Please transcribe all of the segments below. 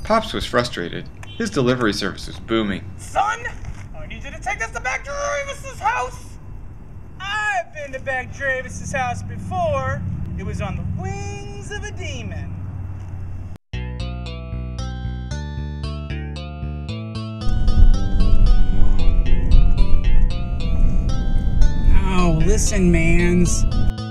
Pops was frustrated. His delivery service was booming. Son, I need you to take us to back to Dravis's house. I've been to back Dravis's house before. It was on the wings of a demon. Oh, listen, mans.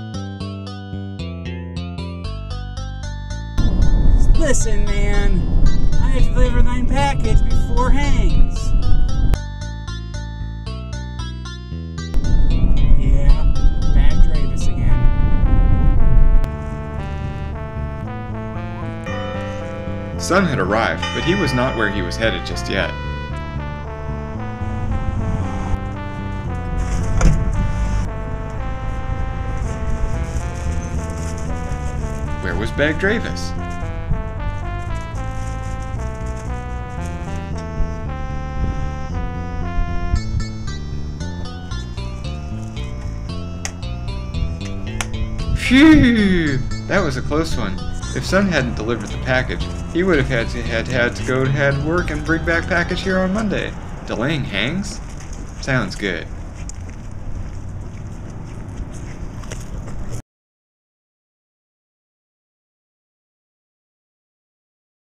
Listen, man. I have to deliver 9 package before hangs. Yeah, back Dravis again. Son had arrived, but he was not where he was headed just yet. Where was Bag Dravis? Phew! That was a close one. If Son hadn't delivered the package, he would have had to go to work and bring back package here on Monday. Delaying hangs? Sounds good.